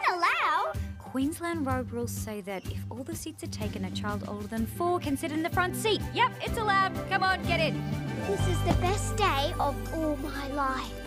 that allowed? Queensland road rules say that if all the seats are taken, a child older than 4 can sit in the front seat. Yep, it's allowed. Come on, get in. This is the best day of all my life.